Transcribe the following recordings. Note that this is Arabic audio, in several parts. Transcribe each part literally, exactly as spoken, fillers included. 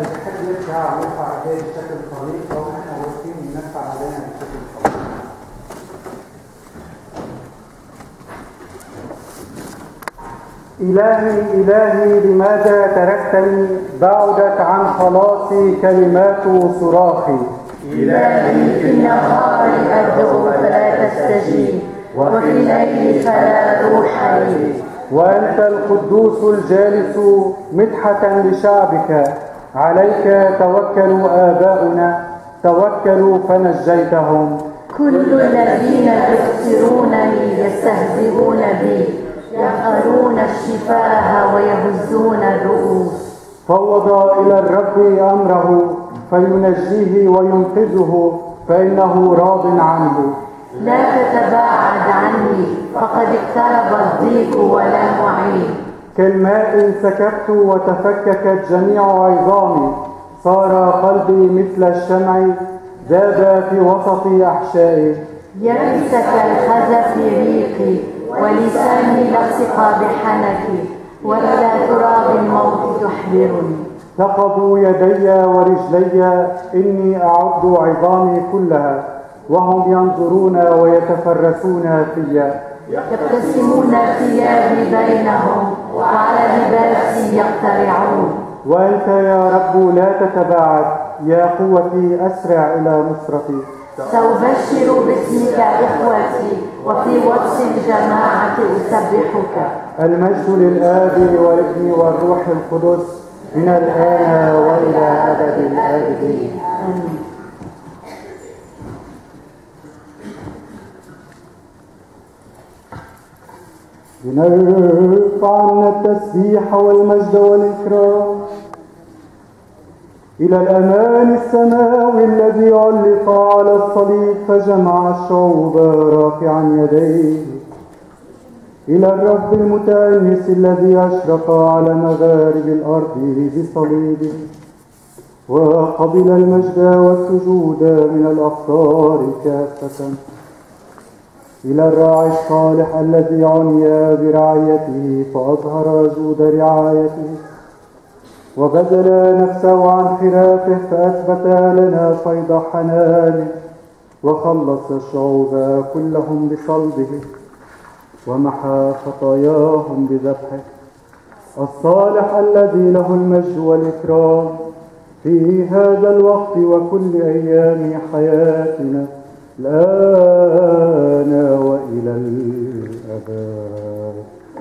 اللي بيحب يرجع ويرفع ايديه بشكل طريق او احنا واقفين نرفع ايدينا بشكل طريق. إلهي إلهي لماذا تركتني؟ بعدت عن خلاصي كلمات صراخي. إلهي في النهار أدعو فلا تستجيب، وفي الليل فلا روح لي. وأنت القدوس الجالس مدحة لشعبك، عليك توكلوا آباؤنا، توكلوا فنجيتهم. كل الذين يبصرونني يستهزئون بي، يفعلون الشفاه ويهزون الرؤوس. فوض إلى الرب أمره فينجيه وينقذه، فإنه راض عنه. لا تتباعد عني، فقد اقترب الضيق ولا معين. كالماء سكبت وتفككت جميع عظامي، صار قلبي مثل الشمع، ذاب في وسط أحشائي. يبس كالخزف ريقي، ولساني لصق بحنكي، وإلى تراب الموت تحضرني. ثقبوا يدي ورجلي، إني أعد عظامي كلها، وهم ينظرون ويتفرسون في. يقتسمون ثيابي بينهم، وعلى لباسي يقترعون. وأنت يا رب لا تتباعد، يا قوتي أسرع إلى نصرتي. سأبشر باسمك إخوتي، وفي وسط الجماعة أسبحك. المجد للآب والابن والروح القدس، من الآن وإلى أبد الآبدين. آمين. لنرفع عنا التسبيح والمجد والإكرام إلى الأمان السماوي الذي علق على الصليب فجمع الشعوب رافعا يديه، إلى الرب المتأنس الذي أشرق على مغارب الأرض بصليبه، وقبل المجد والسجود من الأقطار كافة، إلى الراعي الصالح الذي عني برعايته فأظهر جود رعايته، وبذل نفسه عن خرافه فأثبت لنا فيض حنانه، وخلص الشعوب كلهم بصلبه، ومحى خطاياهم بذبحه. الصالح الذي له المجد والإكرام في هذا الوقت وكل أيام حياتنا، الآن وإلى الأبد.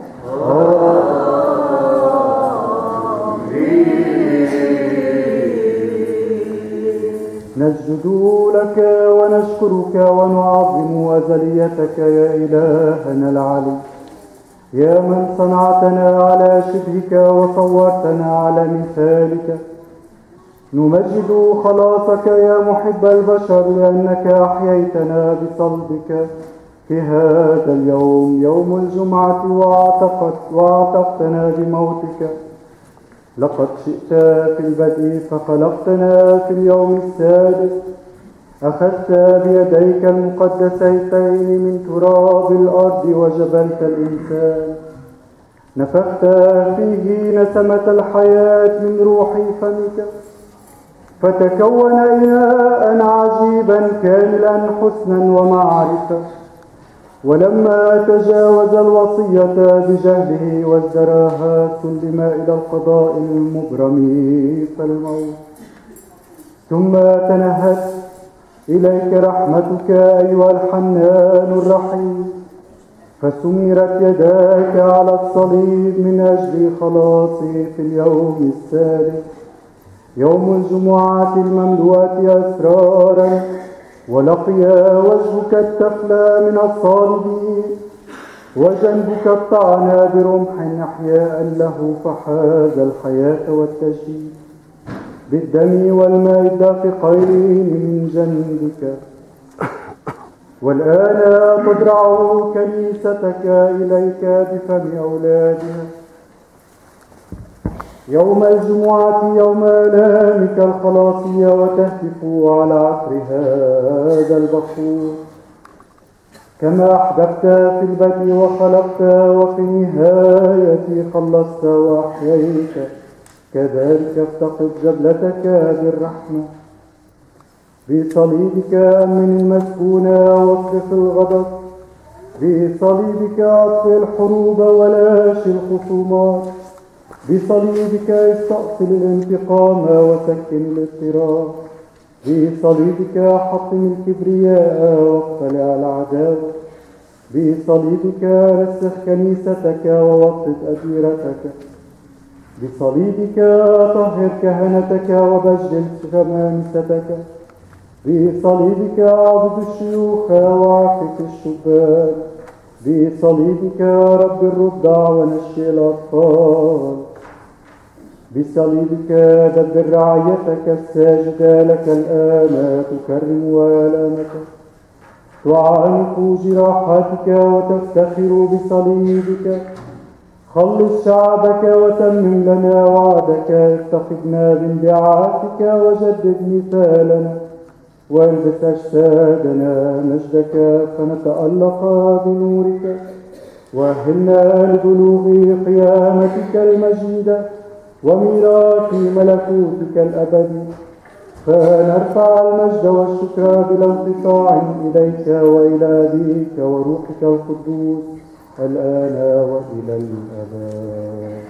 نسجد لك ونشكرك ونعظم أزليتك يا إلهنا العلي، يا من صنعتنا على شبهك وصورتنا على مثالك. نمجد خلاصك يا محب البشر، لأنك أحييتنا بصلبك في هذا اليوم، يوم الجمعة، وأعتقت وأعتقتنا بموتك. لقد شئت في البدء فخلقتنا في اليوم السادس، أخذت بيديك المقدستين من تراب الأرض وجبلت الإنسان، نفخت فيه نسمة الحياة من روح فمك، فتكون إناء عجيبا كاملا حسنا ومعرفة. ولما تجاوز الوصية بجهله وازدراها سلم إلى القضاء المبرم فالموت. ثم تنهت إليك رحمتك أيها الحنان الرحيم، فسمرت يداك على الصليب من أجل خلاصي في اليوم الثالث، يوم الجمعة المملوءة أسرارا، ولقي وجهك التفلى من الصالبين، وجنبك الطعن برمح أحياء له، فحاز الحياة والتجديد بالدم والماء الدافقين من جنبك. والآن تدرع كنيستك إليك بفم أولادها يوم الجمعة، يوم آلامك الخلاصية، وتهتف على عطر هذا البخور، كما أحببت في البدء وخلقت، وفي النهاية خلصت وأحييت، كذلك افتقد جبلتك بالرحمة. بصليبك أمن المسكونة واصرف الغضب، بصليبك أطفئ الحروب ولاشي الخصومات، بصليبك استأصل الانتقام وسكن الاضطراب، بصليبك حطم الكبرياء واقتلع العداوة، بصليبك رسخ كنيستك ووطد أديرتك، بصليبك طهر كهنتك وبجل شمامستك، بصليبك اعبد الشيوخ وعفك الشبان، بصليبك رب الرضع ونشئ الأطفال، بصليبك دبر رعيتك الساجدة لك الآن تكرم والامك، تعانق جراحاتك وتفتخر بصليبك، خلص شعبك وتمم لنا وعدك، اتخذنا بانبعاثك وجدد مثالنا، والبس أجسادنا مجدك فنتألق بنورك، وأهلنا لبلوغ قيامتك المجيدة وميراث ملكوتك الأبدي، فنرفع المجد والشكر بلا انقطاع إليك وإلى أبيك وروحك القدوس الآن وإلى الأبد.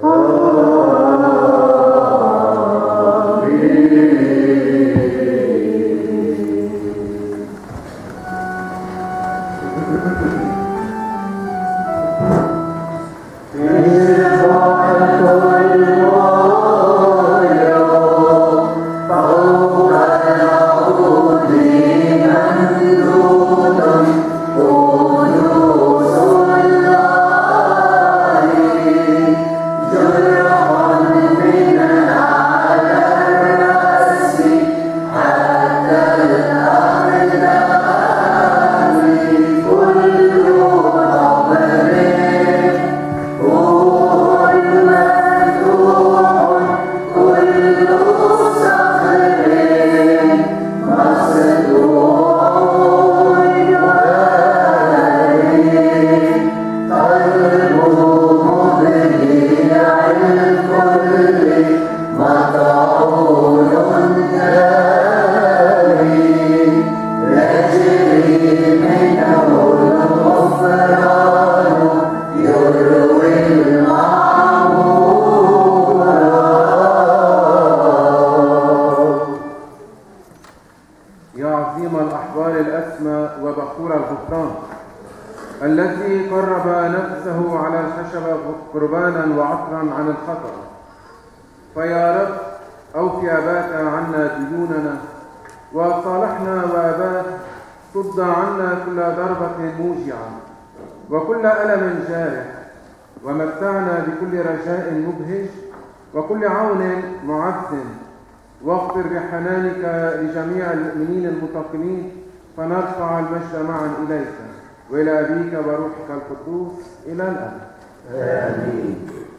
وكل ألم جارح، ومتعنا بكل رجاء مبهج وكل عون معز، واغفر بحنانك لجميع المؤمنين المتقين، فنرفع المجد معا إليك وإلى أبيك وروحك القدوس إلى الأبد. آمين.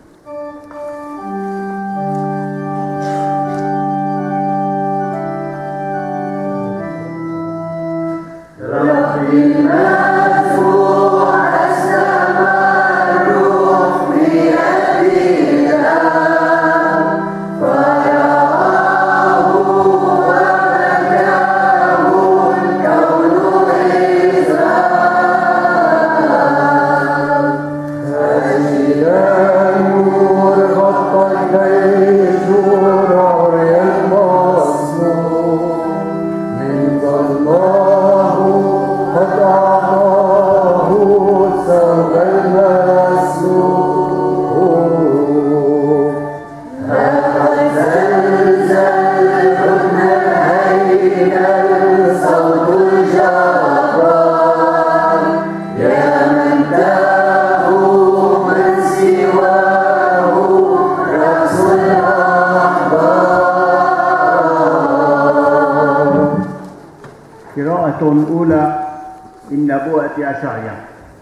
الأولى من نبوءة أشعياء.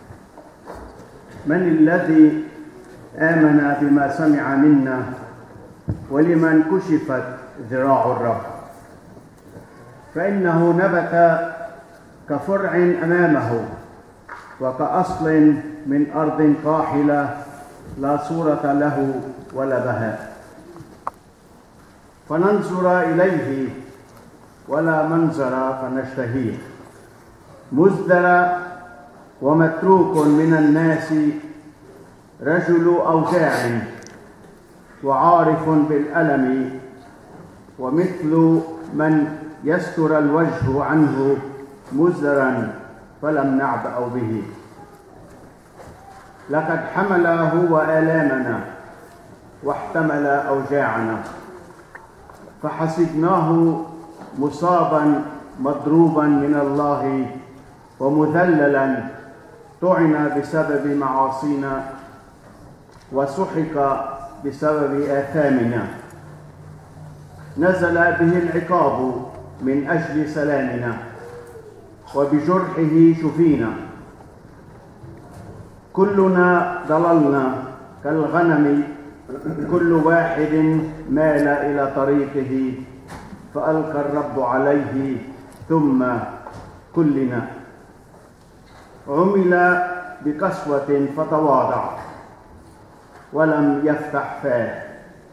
من الذي آمن بما سمع منا ولمن كشفت ذراع الرب؟ فإنه نبت كفرع أمامه وكأصل من أرض قاحلة لا صورة له ولا بهاء. فننظر إليه ولا منظر فنشتهيه، مزدر ومتروك من الناس، رجل أوجاع وعارف بالألم، ومثل من يستر الوجه عنه مزدرا فلم نعبأ به. لقد حمل هو آلامنا واحتمل أوجاعنا، فحسبناه مصابا مضروبا من الله ومذللا، طعن بسبب معاصينا وسحق بسبب آثامنا. نزل به العقاب من أجل سلامنا، وبجرحه شفينا. كلنا ضللنا كالغنم، كل واحد مال إلى طريقه، فألقى الرب عليه ثم كلنا. عمل بقسوة فتواضع ولم يفتح فاه،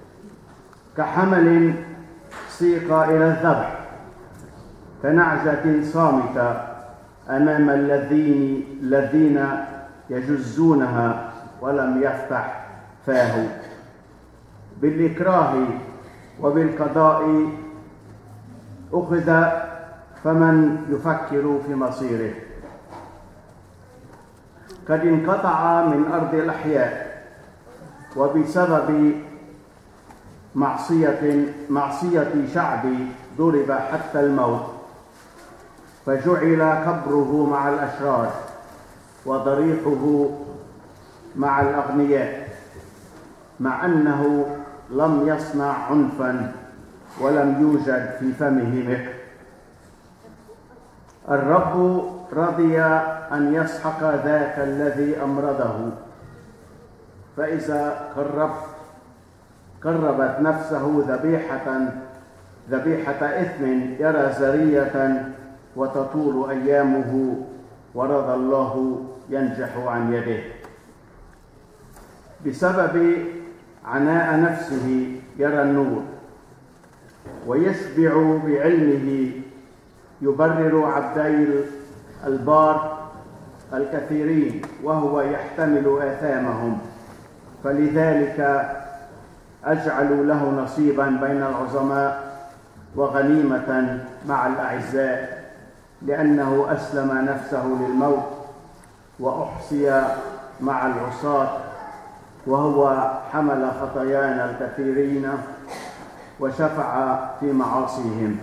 كحمل سيق إلى الذبح، كنعجة صامتة أمام الذين الذين يجزونها ولم يفتح فاه. بالإكراه وبالقضاء أخذ، فمن يفكر في مصيره. قد انقطع من أرض الأحياء، وبسبب معصية معصية شعبي ضرب حتى الموت، فجعل قبره مع الأشرار وضريحه مع الأغنياء، مع أنه لم يصنع عنفا ولم يوجد في فمه مكر. الرب رضي أن يسحق ذاك الذي أمرضه، فإذا قرب قربت نفسه ذبيحة ذبيحة إثم يرى زرية وتطول أيامه، ورضى الله ينجح عن يده. بسبب عناء نفسه يرى النور، ويشبع بعلمه. يبرر عبدي البار الكثيرين وهو يحتمل آثامهم، فلذلك أجعل له نصيبا بين العظماء وغنيمة مع الأعزاء، لأنه أسلم نفسه للموت وأحصي مع العصاة، وهو حمل خطايانا الكثيرين وشفع في معاصيهم.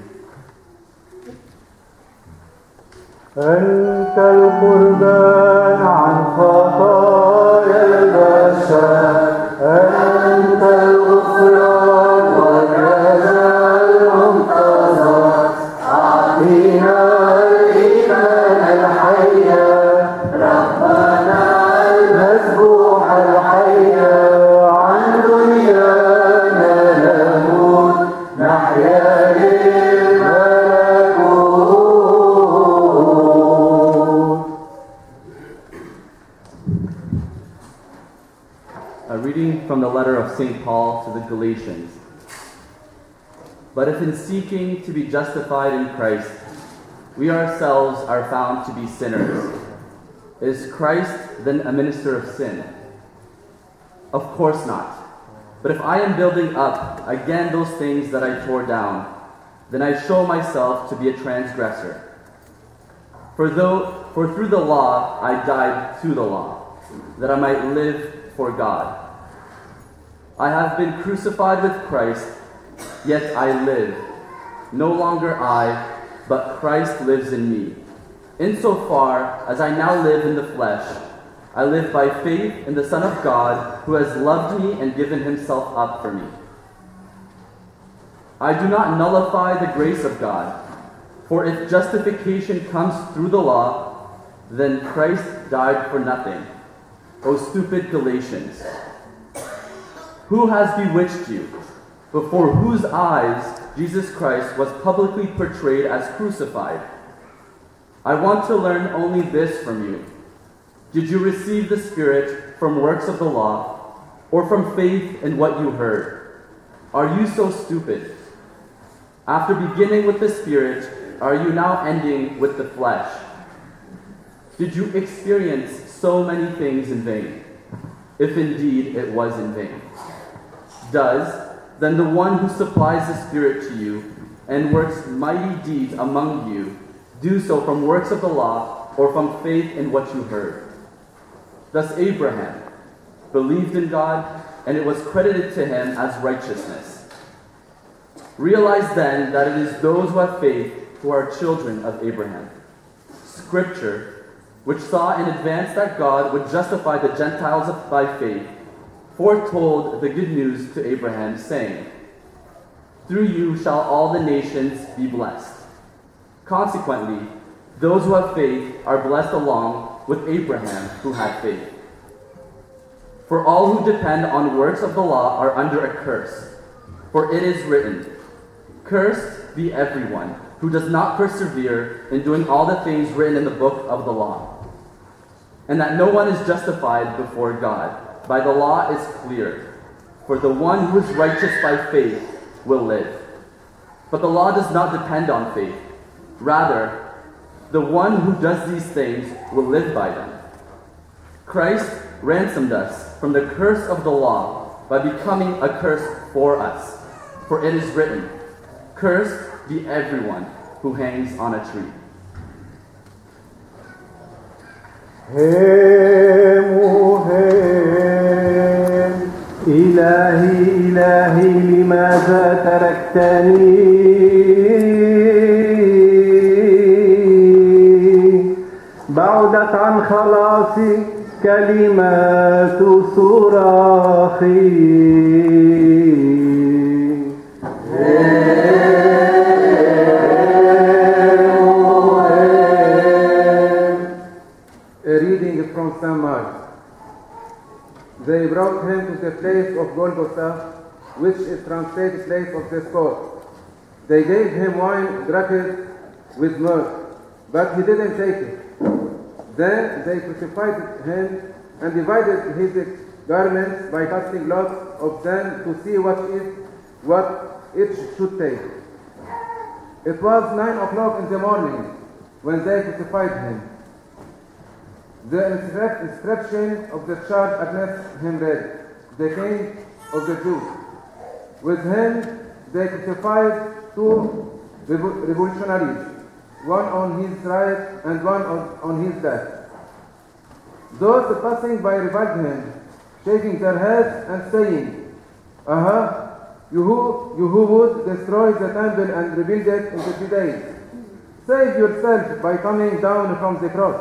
أنت القربان عن خطايا البشر، أنت الغفران والجزاء المنتظر. أعطينا الإيمان الحي، ربنا المذبوح الحي، عن دنيانا نموت نحيا from the letter of Saint Paul to the Galatians. But if in seeking to be justified in Christ, we ourselves are found to be sinners, is Christ then a minister of sin? Of course not. But if I am building up again those things that I tore down, then I show myself to be a transgressor. For though, for through the law I died to the law, that I might live for God. I have been crucified with Christ, yet I live. No longer I, but Christ lives in me. Insofar as I now live in the flesh, I live by faith in the Son of God, who has loved me and given himself up for me. I do not nullify the grace of God, for if justification comes through the law, then Christ died for nothing. O stupid Galatians! Who has bewitched you, before whose eyes Jesus Christ was publicly portrayed as crucified? I want to learn only this from you. Did you receive the Spirit from works of the law, or from faith in what you heard? Are you so stupid? After beginning with the Spirit, are you now ending with the flesh? Did you experience so many things in vain, if indeed it was in vain? Does then the one who supplies the Spirit to you and works mighty deeds among you do so from works of the law or from faith in what you heard? Thus Abraham believed in God, and it was credited to him as righteousness. Realize then that it is those who have faith who are children of Abraham. Scripture, which saw in advance that God would justify the Gentiles by faith, foretold the good news to Abraham, saying, "Through you shall all the nations be blessed." Consequently, those who have faith are blessed along with Abraham who had faith. For all who depend on works of the law are under a curse. For it is written, "Cursed be everyone who does not persevere in doing all the things written in the book of the law." And that no one is justified before God by the law is clear. For the one who is righteous by faith will live. But the law does not depend on faith. Rather, the one who does these things will live by them. Christ ransomed us from the curse of the law by becoming a curse for us. For it is written, "Cursed be everyone who hangs on a tree." هيم هيم إلهي إلهي لماذا تركتني بعدت عن خلاصي كلمات صراخي. A reading from Saint Mark. They brought him to the place of Golgotha, which is translated place of the skull. They gave him wine drunk with myrrh, but he didn't take it. Then they crucified him and divided his garments by casting lots of them to see what is what each should take. It was nine o'clock in the morning when they crucified him. The inscription of the charge against him read, "The King of the Jews." With him they crucified two revolutionaries, one on his right and one on, on his left. Those passing by reviled him, shaking their heads and saying, "Aha, you who, you who would destroy the temple and rebuild it in three days, save yourself by coming down from the cross."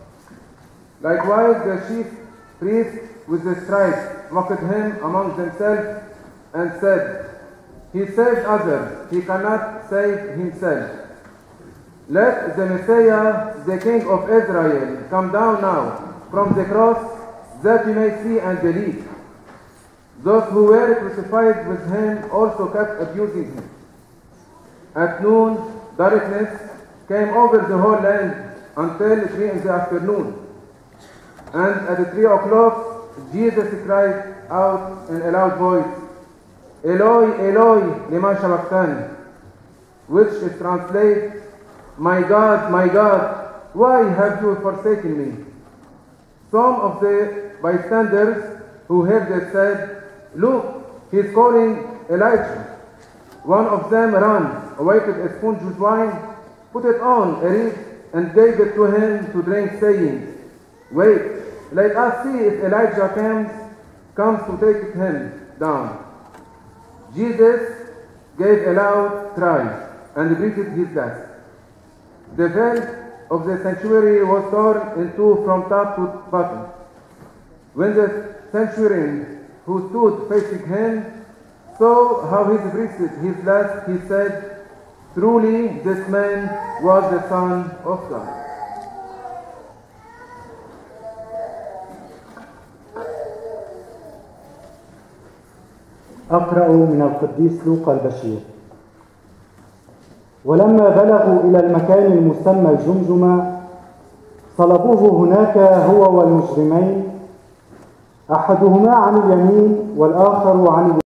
Likewise the chief priests with the scribes mocked him among themselves and said, "He saved others, he cannot save himself. Let the Messiah, the King of Israel, come down now from the cross, that we may see and believe." Those who were crucified with him also kept abusing him. At noon, darkness came over the whole land until three in the afternoon. And at three o'clock, Jesus cried out in a loud voice, "Eloi, Eloi, lema sabachthani," which is translated, "My God, my God, why have you forsaken me?" Some of the bystanders who heard it said, "Look, he is calling Elijah." One of them ran, awaited a sponge with wine, put it on a reed, and gave it to him to drink, saying, "Wait, let us see if Elijah comes, comes to take him down." Jesus gave a loud cry and breathed his last. The veil of the sanctuary was torn in two from top to bottom. When the centurion who stood facing him saw how he breathed his last, he said, "Truly this man was the Son of God." أقرأ من القديس لوقا البشير. ولما بلغوا إلى المكان المسمى الجمجمة صلبوه هناك هو والمجرمين، أحدهما عن اليمين والآخر عن اليمين.